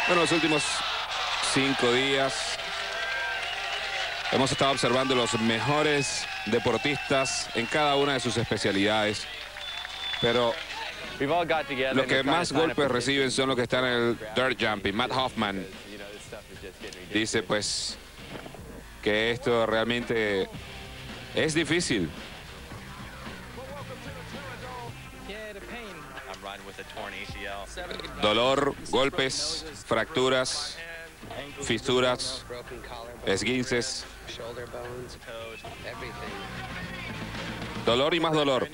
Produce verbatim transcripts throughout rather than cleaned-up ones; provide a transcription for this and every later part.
Bueno, los últimos cinco días hemos estado observando los mejores deportistas en cada una de sus especialidades, pero los que más golpes reciben son los que están en el dirt jumping. Matt Hoffman dice pues que esto realmente es difícil. Dolor, golpes, fracturas, fisuras, esguinces. Dolor y más dolor.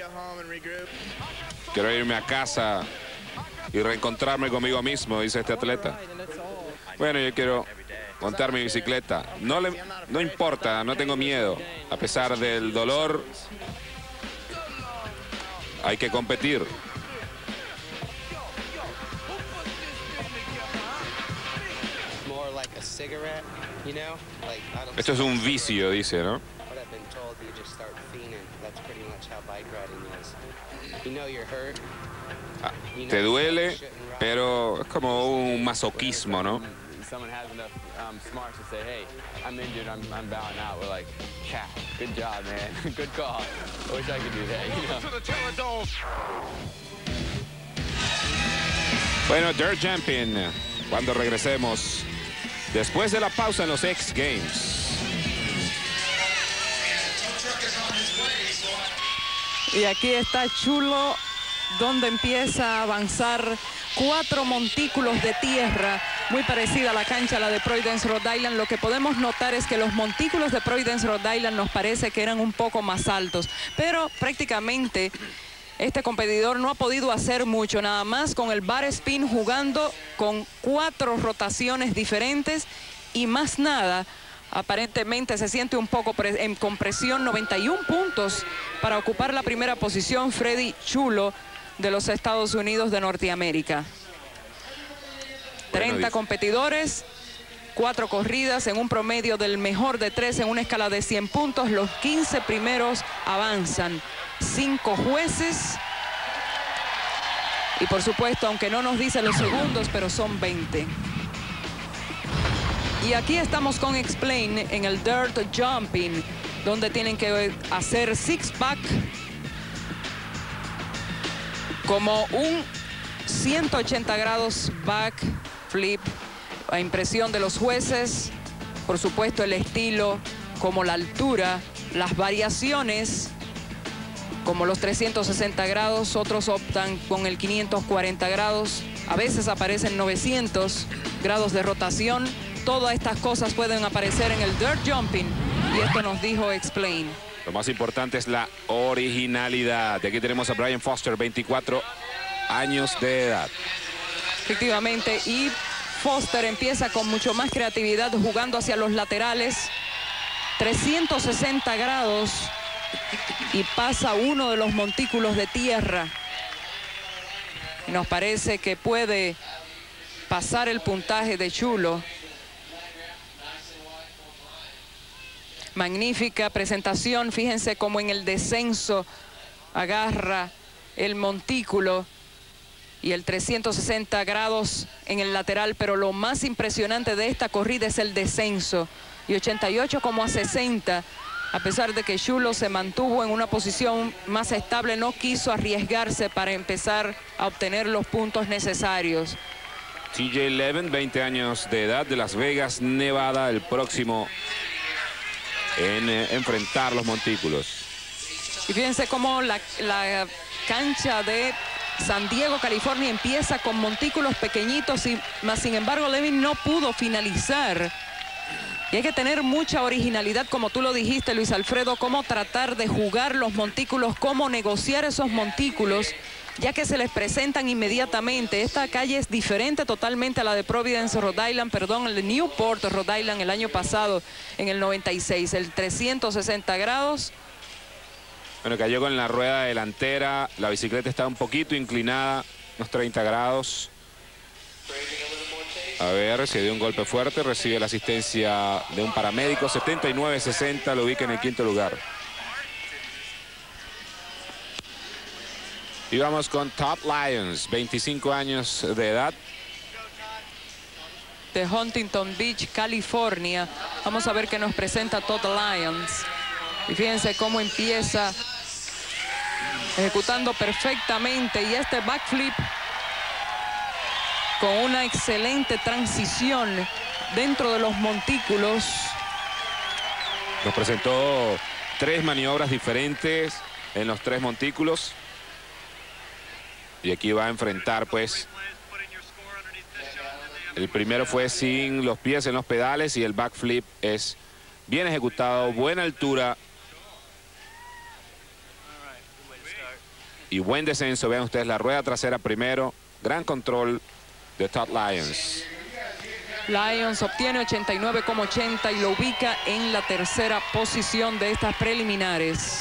Quiero irme a casa y reencontrarme conmigo mismo, dice este atleta. Bueno, yo quiero montar mi bicicleta. No, le, no importa, no tengo miedo. A pesar del dolor, hay que competir. Esto es un vicio, dice, ¿no? Ah, te duele, pero es como un masoquismo, ¿no? Bueno, dirt jumping, cuando regresemos después de la pausa en los X Games. Y aquí está Chulo, donde empieza a avanzar cuatro montículos de tierra, muy parecida a la cancha, la de Providence, Rhode Island. Lo que podemos notar es que los montículos de Providence, Rhode Island nos parece que eran un poco más altos, pero prácticamente este competidor no ha podido hacer mucho, nada más con el bar spin, jugando con cuatro rotaciones diferentes y más nada. Aparentemente se siente un poco en compresión. noventa y un puntos para ocupar la primera posición, Freddy Chulo, de los Estados Unidos de Norteamérica. treinta bueno, competidores, cuatro corridas en un promedio del mejor de tres en una escala de cien puntos. Los quince primeros avanzan. Cinco jueces. Y por supuesto, aunque no nos dice los segundos, pero son veinte. Y aquí estamos con Explain en el dirt jumping, donde tienen que hacer six-pack como un ciento ochenta grados back flip, a impresión de los jueces. Por supuesto, el estilo, como la altura, las variaciones, como los trescientos sesenta grados. Otros optan con el quinientos cuarenta grados. A veces aparecen novecientos grados de rotación. Todas estas cosas pueden aparecer en el dirt jumping, y esto nos dijo Explain. Lo más importante es la originalidad. De aquí tenemos a Brian Foster, veinticuatro años de edad. Efectivamente, y Foster empieza con mucho más creatividad, jugando hacia los laterales. trescientos sesenta grados y pasa uno de los montículos de tierra. Y nos parece que puede pasar el puntaje de Chulo. Magnífica presentación. Fíjense cómo en el descenso agarra el montículo y el trescientos sesenta grados en el lateral. Pero lo más impresionante de esta corrida es el descenso. Y ochenta y ocho como a sesenta. A pesar de que Chulo se mantuvo en una posición más estable, no quiso arriesgarse para empezar a obtener los puntos necesarios. T J Levin, veinte años de edad, de Las Vegas, Nevada, el próximo en eh, enfrentar los montículos. Y fíjense cómo la, la cancha de San Diego, California, empieza con montículos pequeñitos, y más sin embargo Levin no pudo finalizar. Y hay que tener mucha originalidad, como tú lo dijiste, Luis Alfredo, cómo tratar de jugar los montículos, cómo negociar esos montículos, ya que se les presentan inmediatamente. Esta calle es diferente totalmente a la de Providence, Rhode Island, perdón, el de Newport, Rhode Island, el año pasado, en el noventa y seis, el trescientos sesenta grados. Bueno, cayó con la rueda delantera, la bicicleta está un poquito inclinada, unos treinta grados. A ver, se dio un golpe fuerte, recibe la asistencia de un paramédico. setenta y nueve sesenta, lo ubica en el quinto lugar. Y vamos con Top Lions, veinticinco años de edad. de Huntington Beach, California. Vamos a ver qué nos presenta Todd Lyons. Y fíjense cómo empieza ejecutando perfectamente. Y este backflip con una excelente transición dentro de los montículos. Nos presentó tres maniobras diferentes en los tres montículos. Y aquí va a enfrentar, pues, el primero fue sin los pies en los pedales y el backflip es bien ejecutado, buena altura y buen descenso. Vean ustedes la rueda trasera primero, gran control de Todd Lyons. Lyons obtiene ochenta y nueve coma ochenta y lo ubica en la tercera posición de estas preliminares.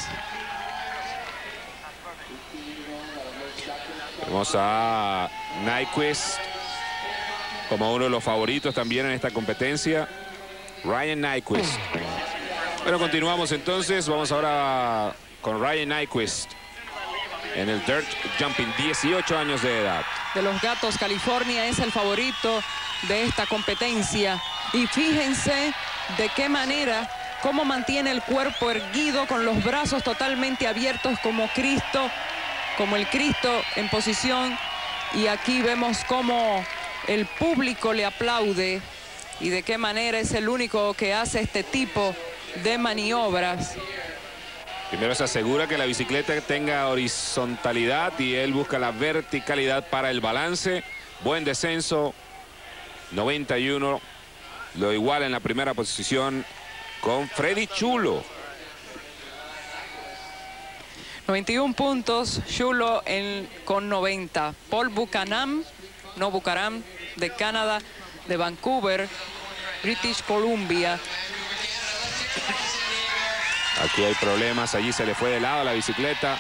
Vamos a Nyquist como uno de los favoritos también en esta competencia. Ryan Nyquist. Bueno, continuamos entonces. Vamos ahora con Ryan Nyquist en el Dirt Jumping, dieciocho años de edad. De los Gatos, California, es el favorito de esta competencia. Y fíjense de qué manera, cómo mantiene el cuerpo erguido con los brazos totalmente abiertos como Cristo, como el Cristo en posición. Y aquí vemos cómo el público le aplaude y de qué manera es el único que hace este tipo de maniobras. Primero se asegura que la bicicleta tenga horizontalidad y él busca la verticalidad para el balance. Buen descenso, noventa y uno, lo igual en la primera posición con Freddy Chulo. noventa y uno puntos, Chulo en, con noventa. Paul Buchanan, no Bucaram, de Canadá, de Vancouver, British Columbia. Aquí hay problemas, allí se le fue de lado la bicicleta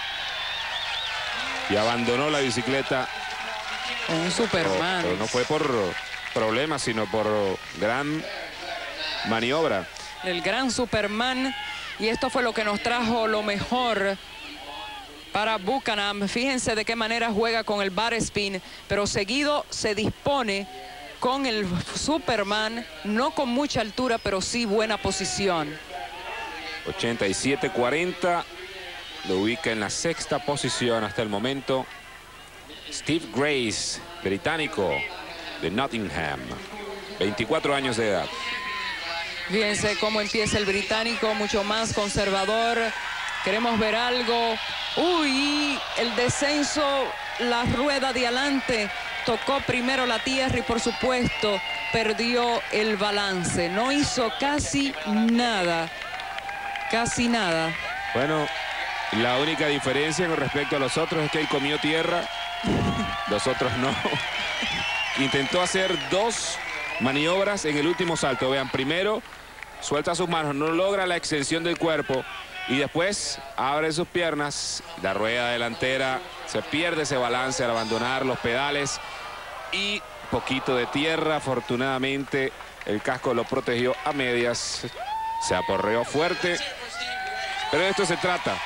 y abandonó la bicicleta. Un Superman. Pero, pero no fue por problemas, sino por gran maniobra. El gran Superman, y esto fue lo que nos trajo lo mejor para Buchanan. Fíjense de qué manera juega con el bar spin, pero seguido se dispone con el Superman, no con mucha altura, pero sí buena posición. ochenta y siete cuarenta, lo ubica en la sexta posición hasta el momento. Steve Grace, británico de Nottingham, veinticuatro años de edad. Fíjense cómo empieza el británico, mucho más conservador. Queremos ver algo. Uy, el descenso, la rueda de adelante tocó primero la tierra y por supuesto perdió el balance. No hizo casi nada. Casi nada. Bueno, la única diferencia con respecto a los otros es que él comió tierra, los otros no. Intentó hacer dos maniobras en el último salto. Vean, primero suelta sus manos, no logra la extensión del cuerpo y después abre sus piernas. La rueda delantera se pierde ese balance al abandonar los pedales y poquito de tierra. Afortunadamente el casco lo protegió a medias. Se aporreó fuerte, pero de esto se trata.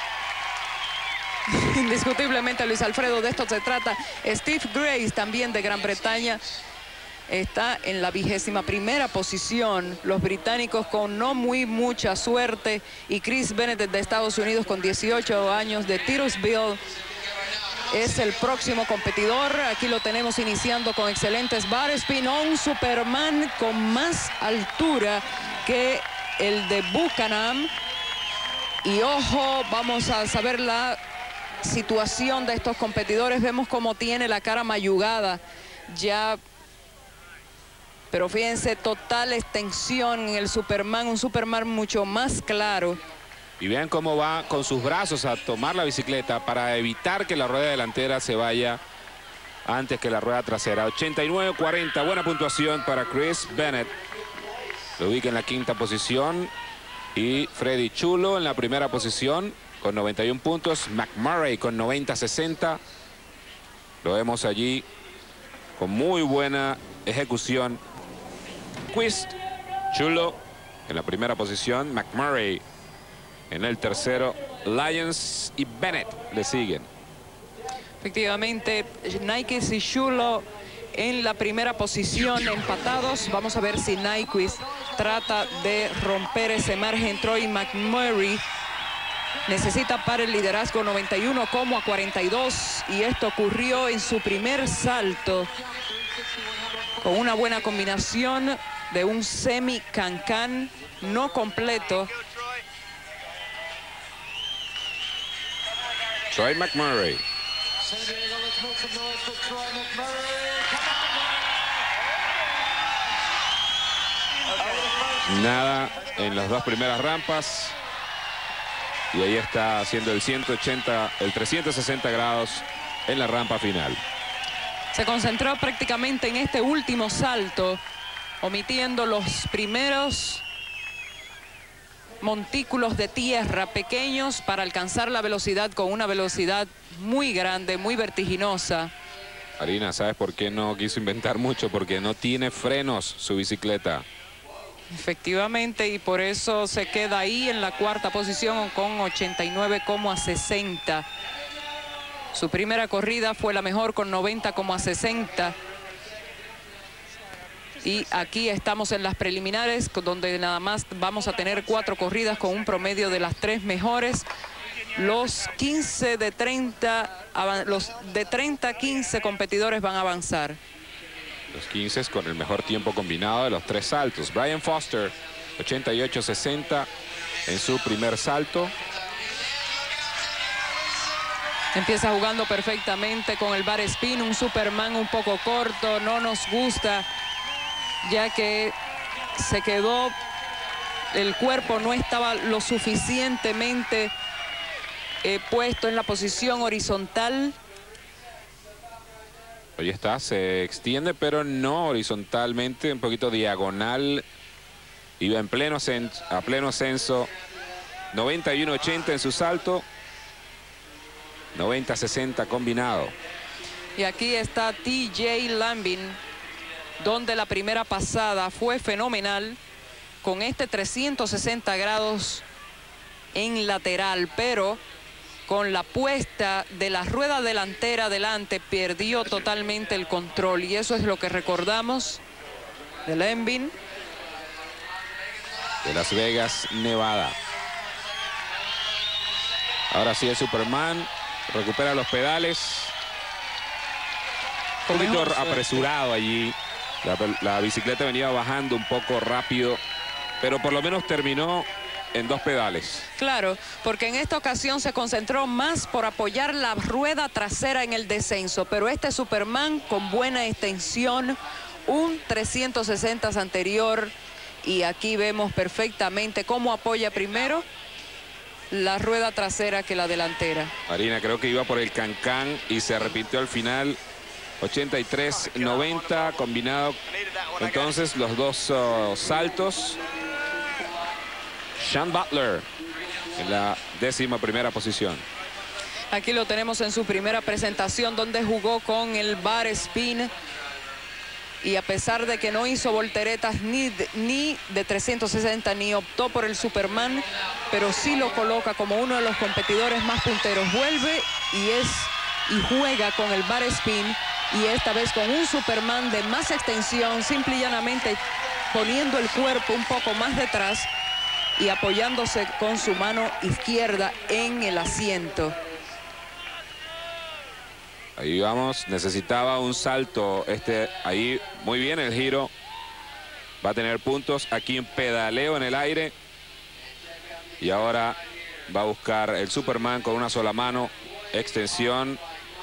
Indiscutiblemente, Luis Alfredo, de esto se trata. Steve Grace, también de Gran Bretaña, está en la vigésima primera posición. Los británicos con no muy mucha suerte. Y Chris Bennett de Estados Unidos con dieciocho años de Titusville es el próximo competidor. Aquí lo tenemos iniciando con excelentes bar spin. Un Superman con más altura que el de Buchanan. Y ojo, vamos a saber la situación de estos competidores. Vemos cómo tiene la cara mayugada ya, pero fíjense, total extensión en el Superman, un Superman mucho más claro. Y vean cómo va con sus brazos a tomar la bicicleta para evitar que la rueda delantera se vaya antes que la rueda trasera. ochenta y nueve cuarenta, buena puntuación para Chris Bennett. Lo ubica en la quinta posición. Y Freddy Chulo en la primera posición con noventa y uno puntos. McMurray con noventa sesenta. Lo vemos allí con muy buena ejecución. Quist, Chulo en la primera posición. McMurray en el tercero. Lyons y Bennett le siguen. Efectivamente, Nyquist y Chulo en la primera posición, empatados. Vamos a ver si Nyquist trata de romper ese margen. Troy McMurray necesita para el liderazgo noventa y uno como a cuarenta y dos, y esto ocurrió en su primer salto con una buena combinación de un semi can-can no completo. Troy McMurray. Nada en las dos primeras rampas. Y ahí está haciendo el ciento ochenta, el trescientos sesenta grados en la rampa final. Se concentró prácticamente en este último salto, omitiendo los primeros montículos de tierra pequeños para alcanzar la velocidad con una velocidad muy grande, muy vertiginosa. Marina, ¿sabes por qué no quiso inventar mucho? Porque no tiene frenos su bicicleta. Efectivamente, y por eso se queda ahí en la cuarta posición con ochenta y nueve coma sesenta. Su primera corrida fue la mejor con noventa coma sesenta. Y aquí estamos en las preliminares, donde nada más vamos a tener cuatro corridas con un promedio de las tres mejores. Los quince de treinta, los de treinta a quince competidores van a avanzar. Los quince con el mejor tiempo combinado de los tres saltos. Brian Foster, ochenta y ocho sesenta en su primer salto. Empieza jugando perfectamente con el bar spin, un Superman un poco corto, no nos gusta, ya que se quedó, el cuerpo no estaba lo suficientemente eh, puesto en la posición horizontal. Ahí está, se extiende, pero no horizontalmente, un poquito diagonal. Iba en pleno ascenso, a pleno ascenso. noventa y uno ochenta en su salto. noventa sesenta combinado. Y aquí está T J Lambin, donde la primera pasada fue fenomenal, con este trescientos sesenta grados en lateral, pero con la puesta de la rueda delantera adelante perdió totalmente el control, y eso es lo que recordamos de Lambin. De Las Vegas, Nevada. Ahora sí el Superman recupera los pedales. Un poquito apresurado allí. La, la bicicleta venía bajando un poco rápido, pero por lo menos terminó en dos pedales. Claro, porque en esta ocasión se concentró más por apoyar la rueda trasera en el descenso, pero este Superman con buena extensión, un trescientos sesenta anterior, y aquí vemos perfectamente cómo apoya primero la rueda trasera que la delantera. Marina, creo que iba por el can-can y se repitió al final. ochenta y tres noventa combinado entonces los dos uh, saltos. Sean Butler en la décima primera posición. Aquí lo tenemos en su primera presentación, donde jugó con el bar spin, y a pesar de que no hizo volteretas ni de, ni de trescientos sesenta, ni optó por el Superman, pero sí lo coloca como uno de los competidores más punteros. Vuelve y es y juega con el bar spin, y esta vez con un Superman de más extensión, simple y llanamente poniendo el cuerpo un poco más detrás y apoyándose con su mano izquierda en el asiento. Ahí vamos, necesitaba un salto. Este, ahí muy bien el giro. Va a tener puntos. Aquí un pedaleo en el aire. Y ahora va a buscar el Superman con una sola mano. Extensión.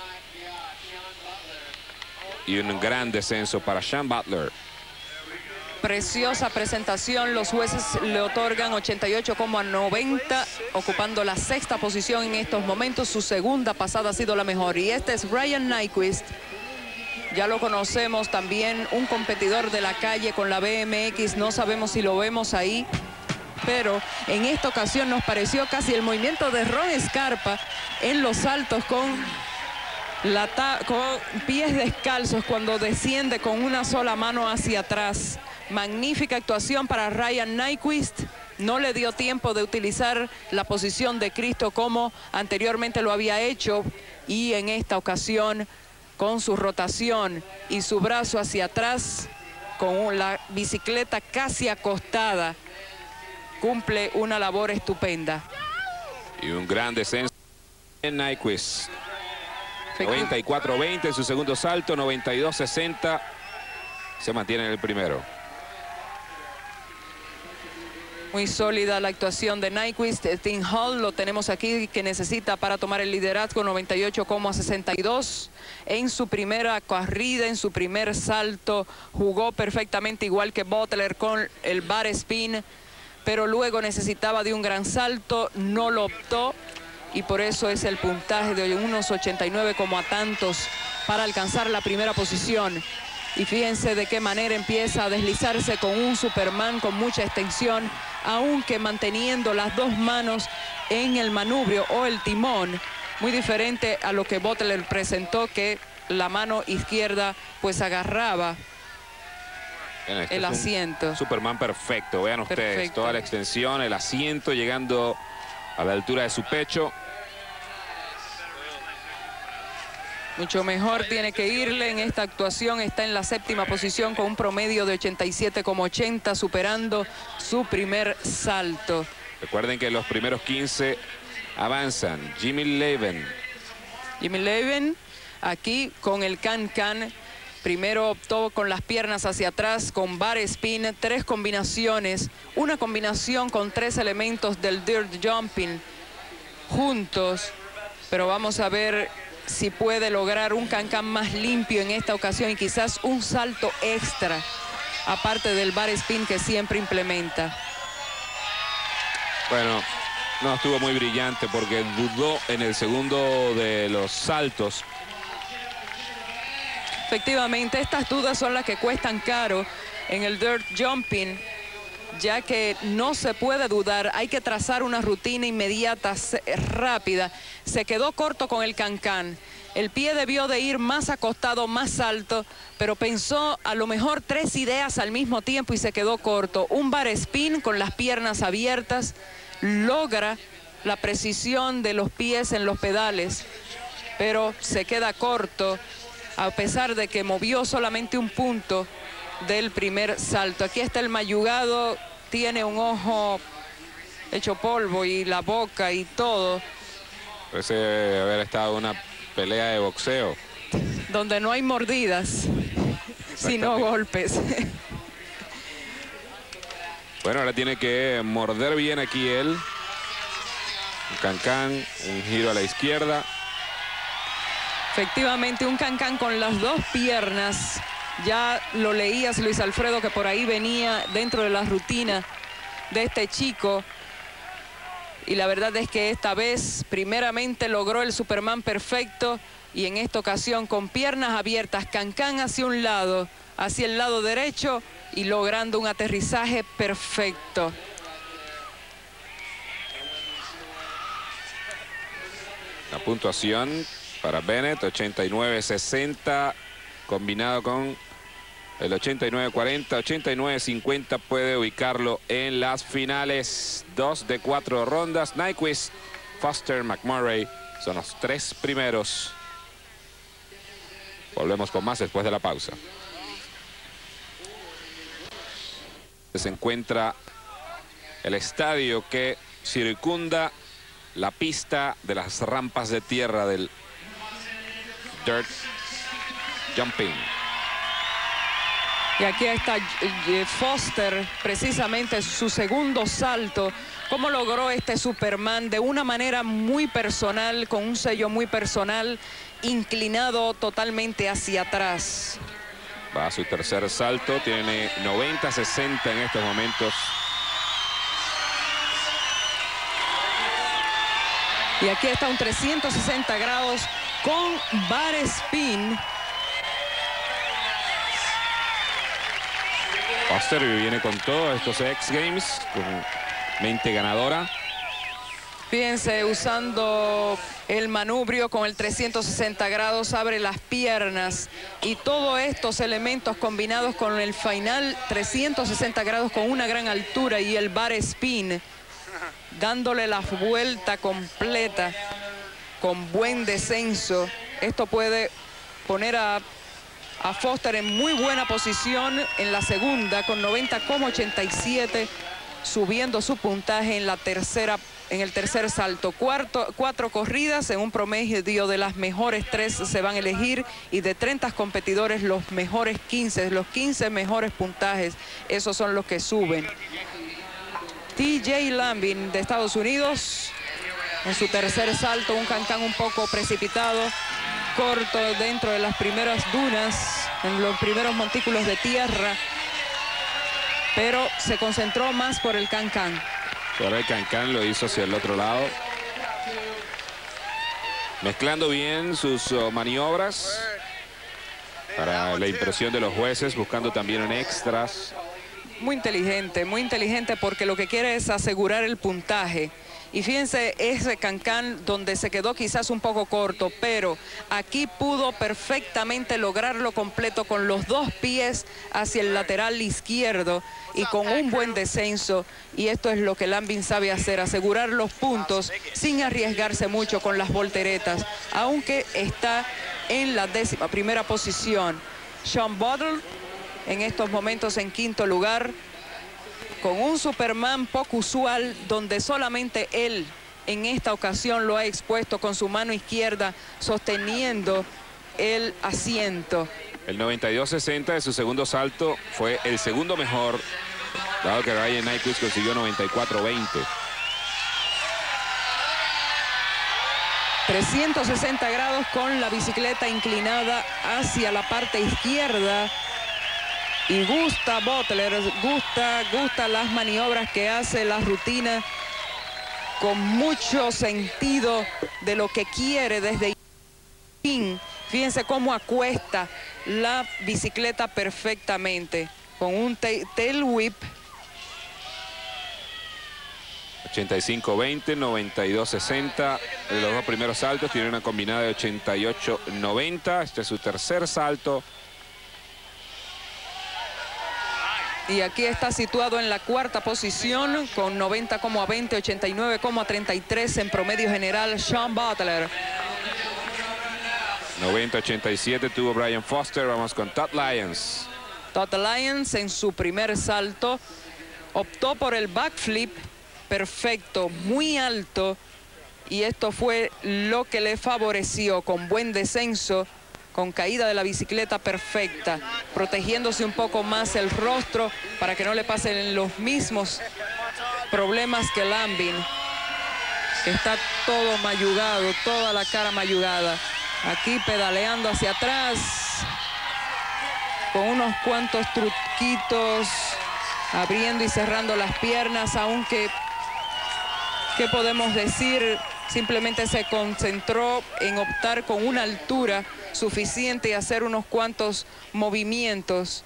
Y un gran descenso para Sean Butler. Preciosa presentación, los jueces le otorgan ochenta y ocho coma noventa, ocupando la sexta posición en estos momentos. Su segunda pasada ha sido la mejor, y este es Ryan Nyquist. Ya lo conocemos, también un competidor de la calle con la B M X, no sabemos si lo vemos ahí, pero en esta ocasión nos pareció casi el movimiento de Ron Scarpa en los saltos con, la con pies descalzos, cuando desciende con una sola mano hacia atrás. Magnífica actuación para Ryan Nyquist. No le dio tiempo de utilizar la posición de Cristo como anteriormente lo había hecho, y en esta ocasión con su rotación y su brazo hacia atrás, con la bicicleta casi acostada, cumple una labor estupenda. Y un gran descenso en Nyquist. noventa y cuatro veinte en su segundo salto, noventa y dos sesenta. Se mantiene en el primero. Muy sólida la actuación de Nyquist. Tim Hall lo tenemos aquí, que necesita para tomar el liderazgo, noventa y ocho coma sesenta y dos. En su primera corrida, en su primer salto, jugó perfectamente igual que Butler con el bar spin, pero luego necesitaba de un gran salto, no lo optó, y por eso es el puntaje de unos ochenta y nueve como a tantos para alcanzar la primera posición. Y fíjense de qué manera empieza a deslizarse con un Superman con mucha extensión, aunque manteniendo las dos manos en el manubrio o el timón, muy diferente a lo que Butler presentó, que la mano izquierda pues agarraba Bien, este el es asiento. Superman perfecto, vean ustedes, Perfecto. Toda la extensión, el asiento llegando a la altura de su pecho. Mucho mejor tiene que irle en esta actuación. Está en la séptima posición con un promedio de ochenta y siete coma ochenta, superando su primer salto. Recuerden que los primeros quince avanzan. Jimmy Leven. Jimmy Leven aquí con el can-can. Primero optó con las piernas hacia atrás, con bar spin, tres combinaciones. Una combinación con tres elementos del dirt jumping juntos. Pero vamos a ver si puede lograr un can-can más limpio en esta ocasión y quizás un salto extra, aparte del bar spin que siempre implementa. Bueno, no estuvo muy brillante porque dudó en el segundo de los saltos. Efectivamente, estas dudas son las que cuestan caro en el dirt jumping, ya que no se puede dudar, hay que trazar una rutina inmediata, rápida. Se quedó corto con el can-can. El pie debió de ir más acostado, más alto, pero pensó a lo mejor tres ideas al mismo tiempo y se quedó corto. Un bar spin con las piernas abiertas logra la precisión de los pies en los pedales, pero se queda corto a pesar de que movió solamente un punto del primer salto. Aquí está el mayugado, tiene un ojo hecho polvo y la boca y todo. Parece haber estado una pelea de boxeo. Donde no hay mordidas, sino golpes. Bueno, ahora tiene que morder bien aquí él. Un can-can, un giro a la izquierda. Efectivamente, un can-can con las dos piernas. Ya lo leías, Luis Alfredo, que por ahí venía dentro de la rutina de este chico. Y la verdad es que esta vez, primeramente, logró el Superman perfecto. Y en esta ocasión, con piernas abiertas, can-can hacia un lado, hacia el lado derecho, y logrando un aterrizaje perfecto. La puntuación para Bennett, ochenta y nueve sesenta, combinado con el ochenta y nueve cuarenta, ochenta y nueve cincuenta, puede ubicarlo en las finales. Dos de cuatro rondas. Nyquist, Foster, McMurray son los tres primeros. Volvemos con más después de la pausa. Se encuentra el estadio que circunda la pista de las rampas de tierra del dirt jumping. Y aquí está Foster, precisamente su segundo salto. Cómo logró este Superman de una manera muy personal, con un sello muy personal, inclinado totalmente hacia atrás. Va a su tercer salto, tiene noventa sesenta en estos momentos. Y aquí está un trescientos sesenta grados con bar spin. Foster viene con todos estos X Games, con mente ganadora. Fíjense, usando el manubrio con el trescientos sesenta grados, abre las piernas y todos estos elementos combinados con el final trescientos sesenta grados con una gran altura y el bar spin, dándole la vuelta completa con buen descenso. Esto puede poner a, a Foster en muy buena posición en la segunda con noventa coma ochenta y siete, subiendo su puntaje en la tercera en el tercer salto. Cuarto, cuatro corridas en un promedio de las mejores tres se van a elegir, y de treinta competidores los mejores quince, los quince mejores puntajes, esos son los que suben. T J Lambin de Estados Unidos en su tercer salto, un cancán un poco precipitado, corto dentro de las primeras dunas, en los primeros montículos de tierra, pero se concentró más por el cancán. Ahora el cancán lo hizo hacia el otro lado, mezclando bien sus uh, maniobras para la impresión de los jueces, buscando también en extras. Muy inteligente, muy inteligente, porque lo que quiere es asegurar el puntaje. Y fíjense ese cancán donde se quedó quizás un poco corto, pero aquí pudo perfectamente lograrlo completo con los dos pies hacia el lateral izquierdo y con un buen descenso. Y esto es lo que Lambin sabe hacer, asegurar los puntos sin arriesgarse mucho con las volteretas, aunque está en la décima primera posición. Sean Butler en estos momentos en quinto lugar, con un Superman poco usual, donde solamente él en esta ocasión lo ha expuesto con su mano izquierda sosteniendo el asiento. El noventa y dos sesenta de su segundo salto fue el segundo mejor, dado que Ryan Nyquist consiguió noventa y cuatro veinte. trescientos sesenta grados con la bicicleta inclinada hacia la parte izquierda. Y gusta Butler, gusta, gusta las maniobras que hace, la rutina, con mucho sentido de lo que quiere desde fin. Fíjense cómo acuesta la bicicleta perfectamente, con un tail whip. ochenta y cinco veinte, noventa y dos sesenta. En los dos primeros saltos tiene una combinada de ochenta y ocho noventa. Este es su tercer salto. Y aquí está situado en la cuarta posición con noventa coma veinte, ochenta y nueve coma treinta y tres en promedio general, Sean Butler. noventa ochenta y siete tuvo Brian Foster. Vamos con Todd Lyons. Todd Lyons en su primer salto optó por el backflip perfecto, muy alto, y esto fue lo que le favoreció, con buen descenso, con caída de la bicicleta perfecta, protegiéndose un poco más el rostro para que no le pasen los mismos problemas que Lambin. Está todo mayugado, toda la cara mayugada. Aquí pedaleando hacia atrás, con unos cuantos truquitos, abriendo y cerrando las piernas, aunque, ¿qué podemos decir? Simplemente se concentró en optar con una altura suficiente y hacer unos cuantos movimientos.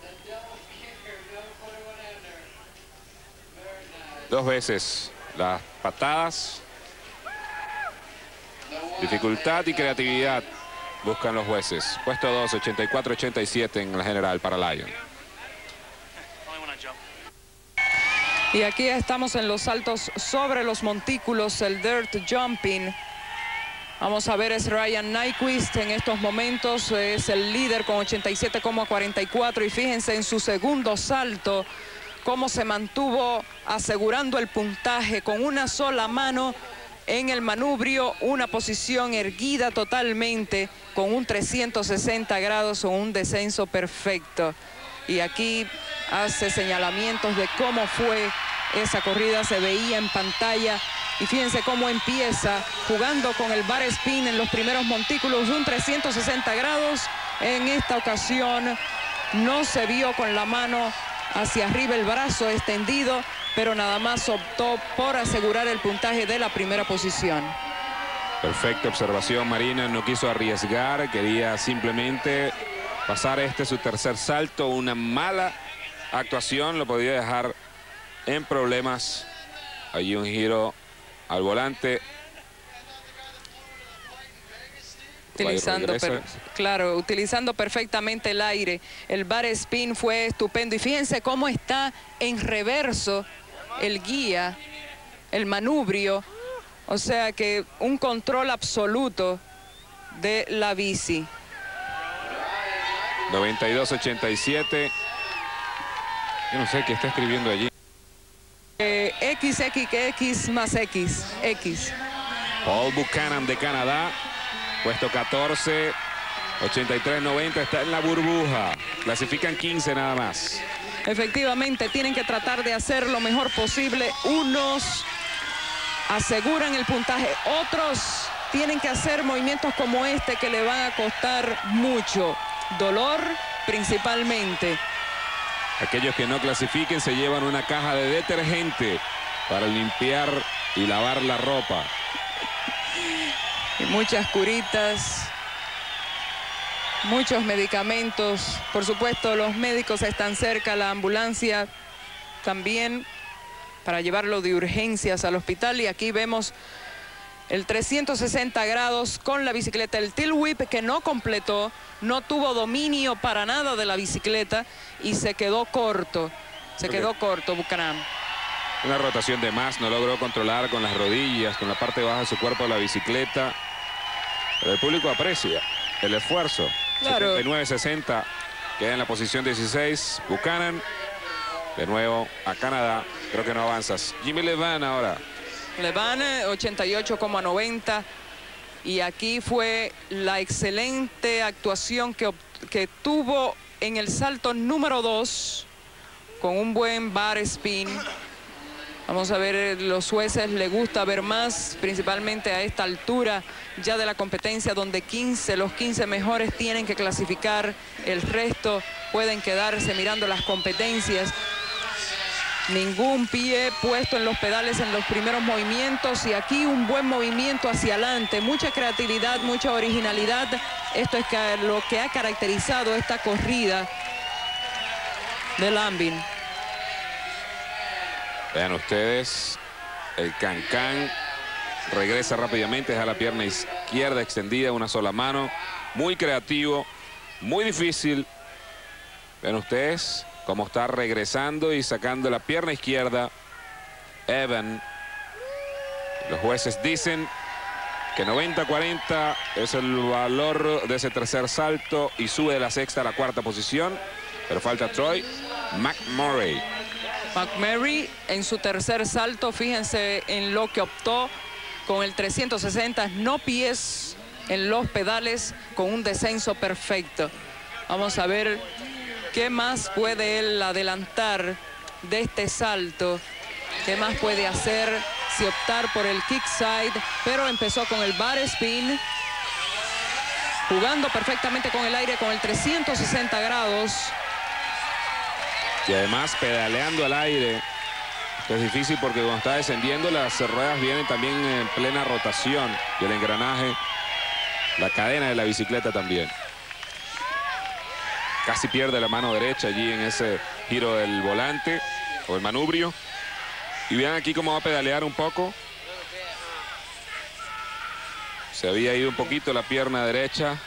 Dos veces las patadas. Dificultad y creatividad buscan los jueces. Puesto dos, ochenta y cuatro ochenta y siete en la general para Lyon. Y aquí estamos en los saltos sobre los montículos, el dirt jumping. Vamos a ver, es Ryan Nyquist en estos momentos, es el líder con ochenta y siete coma cuarenta y cuatro, y fíjense en su segundo salto cómo se mantuvo asegurando el puntaje con una sola mano en el manubrio, una posición erguida totalmente con un trescientos sesenta grados o un descenso perfecto. Y aquí hace señalamientos de cómo fue esa corrida, se veía en pantalla. Y fíjense cómo empieza jugando con el bar spin en los primeros montículos, un trescientos sesenta grados. En esta ocasión no se vio con la mano hacia arriba, el brazo extendido, pero nada más optó por asegurar el puntaje de la primera posición. Perfecta observación, Marina. No quiso arriesgar, quería simplemente pasar este su tercer salto. Una mala actuación lo podía dejar en problemas. Allí un giro al volante. Utilizando, per, claro, utilizando perfectamente el aire. El bar spin fue estupendo. Y fíjense cómo está en reverso el guía, el manubrio. O sea que un control absoluto de la bici. noventa y dos ochenta y siete. Yo no sé qué está escribiendo allí. Eh, X, X, X más X, X. Paul Buchanan de Canadá, puesto catorce, ochenta y tres noventa, está en la burbuja. Clasifican quince nada más. Efectivamente, tienen que tratar de hacer lo mejor posible. Unos aseguran el puntaje, otros tienen que hacer movimientos como este que le van a costar mucho. Dolor principalmente. Aquellos que no clasifiquen se llevan una caja de detergente para limpiar y lavar la ropa. Y muchas curitas, muchos medicamentos. Por supuesto, los médicos están cerca, la ambulancia también, para llevarlo de urgencias al hospital. Y aquí vemos el trescientos sesenta grados con la bicicleta. El tail whip que no completó, no tuvo dominio para nada de la bicicleta y se quedó corto. Se okay. quedó corto Buchanan. Una rotación de más, no logró controlar con las rodillas, con la parte baja de su cuerpo la bicicleta. Pero el público aprecia el esfuerzo. Claro. setenta y nueve sesenta, queda en la posición dieciséis. Buchanan, de nuevo a Canadá. Creo que no avanzas. Jimmy Levan ahora. Levan, ochenta y ocho noventa. Y aquí fue la excelente actuación que, que tuvo en el salto número dos, con un buen bar spin. Vamos a ver, los jueces les gusta ver más, principalmente a esta altura ya de la competencia, donde quince, los quince mejores tienen que clasificar, el resto pueden quedarse mirando las competencias. Ningún pie puesto en los pedales en los primeros movimientos, y aquí un buen movimiento hacia adelante, mucha creatividad, mucha originalidad. Esto es lo que ha caracterizado esta corrida de Lambin. Vean ustedes, el Can-Can regresa rápidamente, deja la pierna izquierda extendida, una sola mano. Muy creativo, muy difícil. Vean ustedes cómo está regresando y sacando la pierna izquierda Evan. Los jueces dicen que noventa cuarenta es el valor de ese tercer salto y sube de la sexta a la cuarta posición. Pero falta Troy McMurray. McMurray en su tercer salto, fíjense en lo que optó con el trescientos sesenta, no pies en los pedales, con un descenso perfecto. Vamos a ver qué más puede él adelantar de este salto, qué más puede hacer si optar por el kickside, pero empezó con el bar spin, jugando perfectamente con el aire con el trescientos sesenta grados. Y además pedaleando al aire. Esto es difícil porque cuando está descendiendo las ruedas vienen también en plena rotación. Y el engranaje, la cadena de la bicicleta también. Casi pierde la mano derecha allí en ese giro del volante o el manubrio. Y vean aquí cómo va a pedalear un poco. Se había ido un poquito la pierna derecha.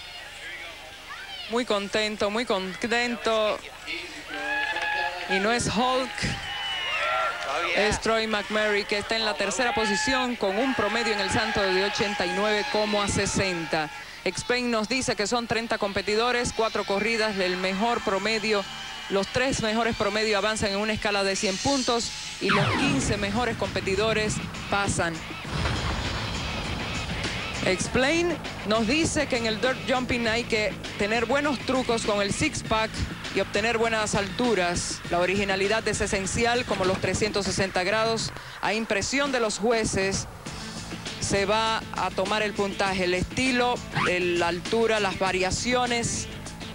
Muy contento, muy contento. Y no es Hulk, es Troy McMurray, que está en la tercera posición con un promedio en el salto de ochenta y nueve sesenta. Explain nos dice que son treinta competidores, cuatro corridas, el mejor promedio. Los tres mejores promedios avanzan en una escala de cien puntos y los quince mejores competidores pasan. Explain nos dice que en el dirt jumping hay que tener buenos trucos con el six-pack y obtener buenas alturas. La originalidad es esencial, como los trescientos sesenta grados. A impresión de los jueces se va a tomar el puntaje, el estilo, la altura, las variaciones.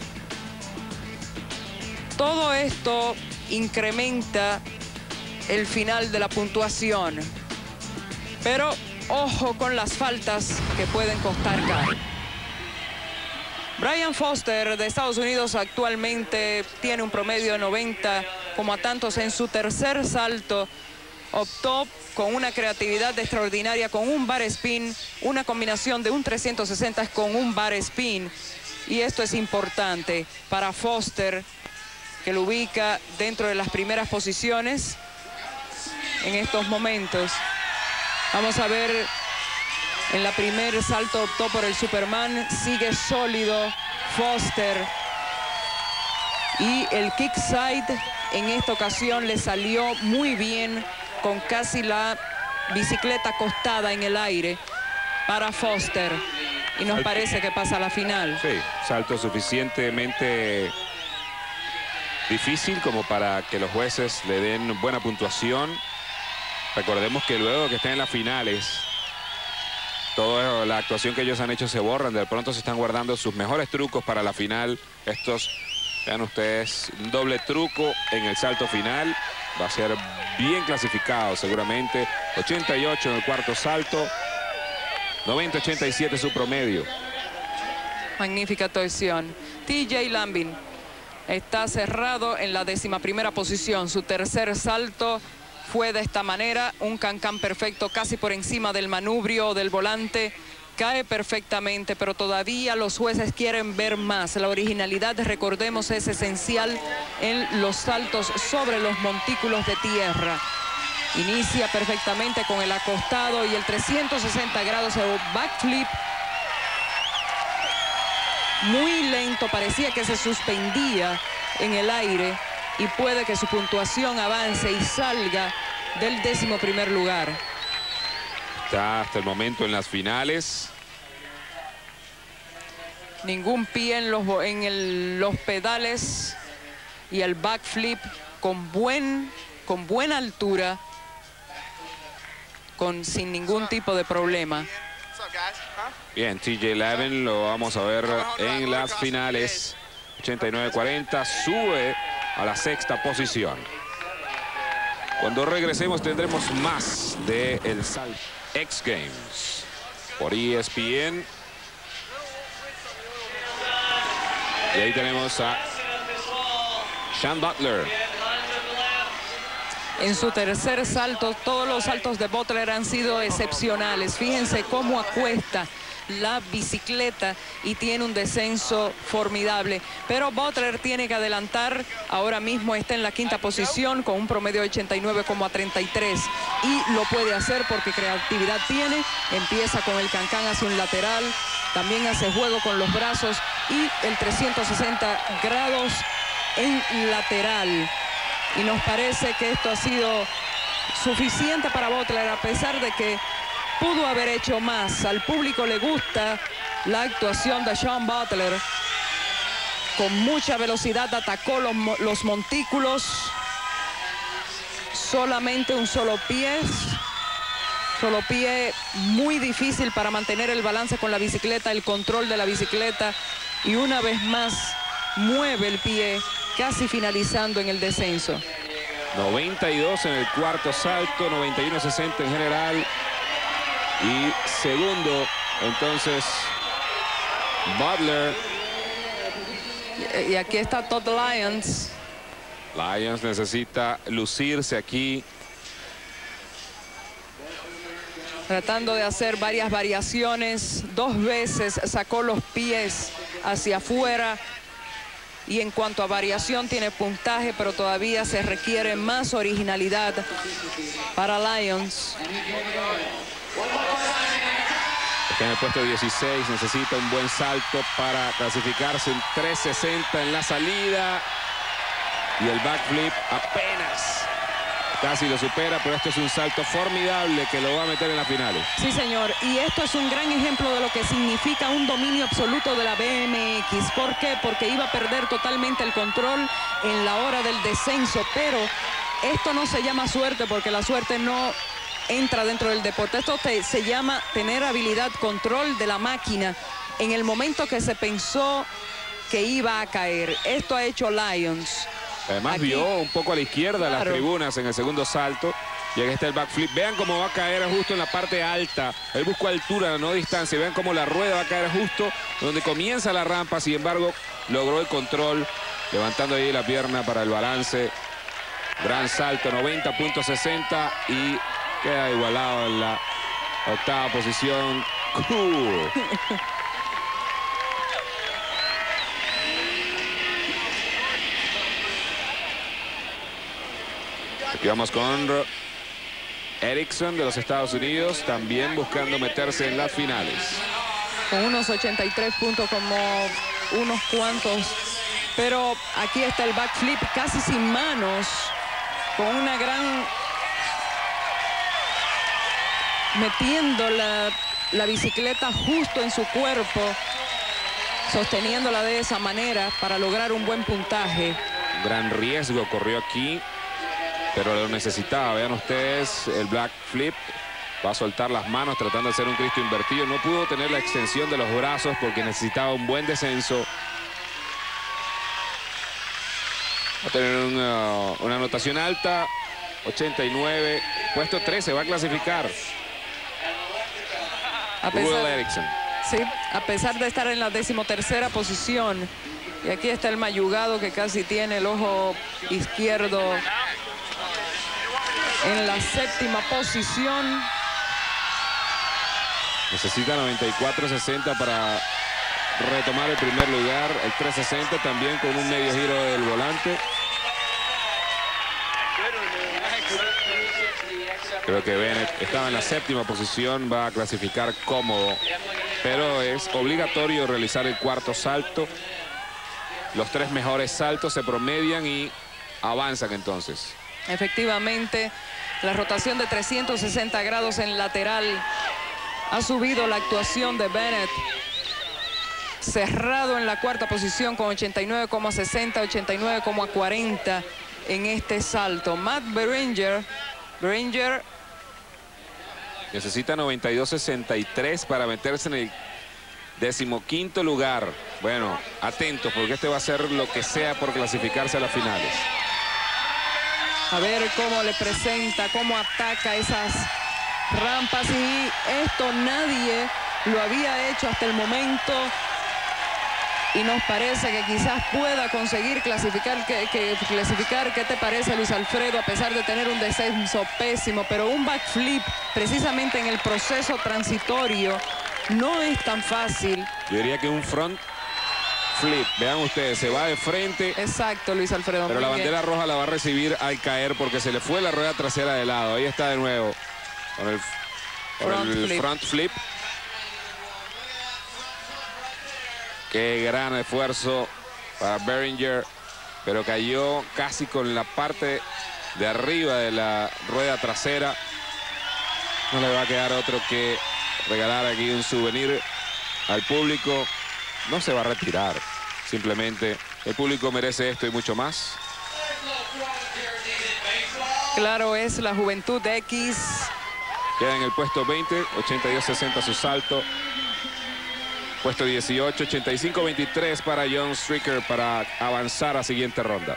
Todo esto incrementa el final de la puntuación. Pero ojo con las faltas que pueden costar caro. Brian Foster de Estados Unidos actualmente tiene un promedio de noventa, como a tantos en su tercer salto. Optó con una creatividad extraordinaria, con un bar spin, una combinación de un trescientos sesenta con un bar spin. Y esto es importante para Foster, que lo ubica dentro de las primeras posiciones en estos momentos. Vamos a ver, en la primer salto optó por el Superman, sigue sólido Foster. Y el kickside en esta ocasión le salió muy bien, con casi la bicicleta acostada en el aire para Foster. Y nos parece que pasa a la final. Sí, salto suficientemente difícil como para que los jueces le den buena puntuación. Recordemos que luego que estén en las finales, toda la actuación que ellos han hecho se borran. De pronto se están guardando sus mejores trucos para la final. Estos, vean ustedes, un doble truco en el salto final. Va a ser bien clasificado seguramente. ochenta y ocho en el cuarto salto. noventa ochenta y siete su promedio. Magnífica actuación. T J Lambin está cerrado en la décima primera posición. Su tercer salto fue de esta manera. Un can-can perfecto casi por encima del manubrio del volante. Cae perfectamente, pero todavía los jueces quieren ver más. La originalidad, recordemos, es esencial en los saltos sobre los montículos de tierra. Inicia perfectamente con el acostado y el trescientos sesenta grados de backflip. Muy lento, parecía que se suspendía en el aire y puede que su puntuación avance y salga del décimo primer lugar. Está hasta el momento en las finales. Ningún pie en los, en el, los pedales y el backflip con, buen, con buena altura, con, sin ningún tipo de problema. Bien, T J Lambin lo vamos a ver en las finales. ochenta y nueve cuarenta, sube a la sexta posición. Cuando regresemos tendremos más de el salto X Games por E S P N. Y ahí tenemos a Sean Butler. En su tercer salto, todos los saltos de Butler han sido excepcionales. Fíjense cómo acuesta la bicicleta y tiene un descenso formidable. Pero Butler tiene que adelantar. Ahora mismo está en la quinta posición con un promedio de ochenta y nueve coma treinta y tres. Y lo puede hacer porque creatividad tiene. Empieza con el cancán hacia un lateral. También hace juego con los brazos y el trescientos sesenta grados en lateral. Y nos parece que esto ha sido suficiente para Butler, a pesar de que pudo haber hecho más. Al público le gusta la actuación de Sean Butler. Con mucha velocidad atacó los, los montículos. Solamente un solo pie. Solo pie muy difícil para mantener el balance con la bicicleta, el control de la bicicleta. Y una vez más mueve el pie, casi finalizando en el descenso. noventa y dos en el cuarto salto, noventa y uno sesenta en general. Y segundo, entonces, Butler. Y aquí está Todd Lyons. Lyons necesita lucirse aquí. Tratando de hacer varias variaciones. Dos veces sacó los pies hacia afuera. Y en cuanto a variación tiene puntaje, pero todavía se requiere más originalidad para Lyons. Está en el puesto dieciséis, necesita un buen salto para clasificarse en tres sesenta en la salida. Y el backflip apenas casi lo supera, pero esto es un salto formidable que lo va a meter en las finales. Sí, señor, y esto es un gran ejemplo de lo que significa un dominio absoluto de la B M X. ¿Por qué? Porque iba a perder totalmente el control en la hora del descenso, pero esto no se llama suerte, porque la suerte no entra dentro del deporte. Esto te, se llama tener habilidad, control de la máquina en el momento que se pensó que iba a caer. Esto ha hecho Lyons. Además aquí vio un poco a la izquierda, claro, las tribunas en el segundo salto. Y aquí está el backflip. Vean cómo va a caer justo en la parte alta. Él buscó altura, no distancia. Vean cómo la rueda va a caer justo donde comienza la rampa. Sin embargo, logró el control, levantando ahí la pierna para el balance. Gran salto, noventa punto sesenta. Y queda igualado en la octava posición. Cool. Aquí vamos con Erickson de los Estados Unidos, también buscando meterse en las finales. Con unos ochenta y tres puntos, como unos cuantos Pero aquí está el backflip casi sin manos, con una gran... metiendo la, la bicicleta justo en su cuerpo, sosteniéndola de esa manera para lograr un buen puntaje. Gran riesgo corrió aquí, pero lo necesitaba. Vean ustedes el backflip. Va a soltar las manos tratando de hacer un Cristo invertido. No pudo tener la extensión de los brazos porque necesitaba un buen descenso. Va a tener una, una anotación alta, ochenta y nueve. Puesto trece, va a clasificar. A pesar, Eriksson. Sí, a pesar de estar en la decimotercera posición. Y aquí está el mayugado que casi tiene el ojo izquierdo en la séptima posición. Necesita noventa y cuatro sesenta para retomar el primer lugar. El tres sesenta también con un medio giro del volante. Creo que Bennett estaba en la séptima posición, va a clasificar cómodo. Pero es obligatorio realizar el cuarto salto. Los tres mejores saltos se promedian y avanzan entonces. Efectivamente, la rotación de trescientos sesenta grados en lateral ha subido la actuación de Bennett. Cerrado en la cuarta posición con ochenta y nueve coma sesenta, ochenta y nueve coma cuarenta en este salto. Matt Beringer, Beringer necesita noventa y dos sesenta y tres para meterse en el decimoquinto lugar. Bueno, atentos porque este va a ser lo que sea por clasificarse a las finales. A ver cómo le presenta, cómo ataca esas rampas, y esto nadie lo había hecho hasta el momento, y nos parece que quizás pueda conseguir clasificar. Que, que, clasificar. ¿Qué te parece, Luis Alfredo? A pesar de tener un descenso pésimo, pero un backflip precisamente en el proceso transitorio no es tan fácil. Yo diría que un front flip, vean ustedes, se va de frente. Exacto, Luis Alfredo. Pero la bandera roja la va a recibir al caer porque se le fue la rueda trasera de lado. Ahí está de nuevo con el, con front, el flip. front flip. Qué gran esfuerzo para Beringer, pero cayó casi con la parte de arriba de la rueda trasera. No le va a quedar otro que regalar aquí un souvenir al público. No se va a retirar, simplemente el público merece esto y mucho más. Claro, es la Juventud X. Queda en el puesto veinte, ochenta y dos sesenta su salto. Puesto dieciocho, ochenta y cinco veintitrés para John Stricker para avanzar a siguiente ronda.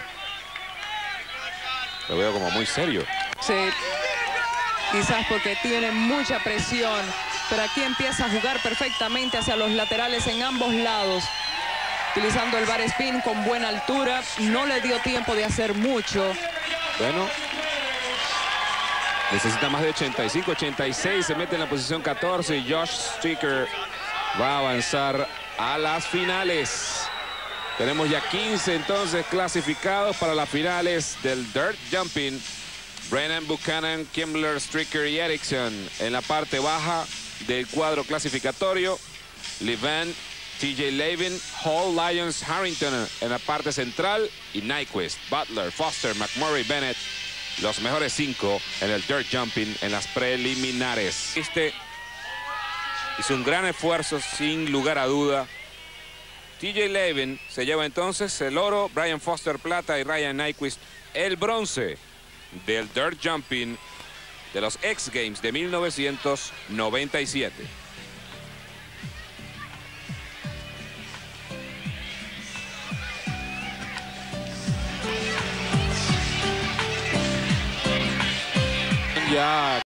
Lo veo como muy serio. Sí, quizás porque tiene mucha presión, pero aquí empieza a jugar perfectamente hacia los laterales en ambos lados, utilizando el bar spin con buena altura. No le dio tiempo de hacer mucho. Bueno, necesita más de ochenta y cinco, ochenta y seis, se mete en la posición catorce y Josh Stricker va a avanzar a las finales. Tenemos ya quince entonces clasificados para las finales del Dirt Jumping. Brennan, Buchanan, Kimbler, Stricker y Eriksson en la parte baja del cuadro clasificatorio. Levan, T J Levin, Hall, Lyons, Harrington en la parte central. Y Nyquist, Butler, Foster, McMurray, Bennett. Los mejores cinco en el Dirt Jumping en las preliminares. Este hizo un gran esfuerzo sin lugar a duda. T J Levin se lleva entonces el oro, Brian Foster plata y Ryan Nyquist el bronce del Dirt Jumping de los X Games de mil novecientos noventa y siete. Ya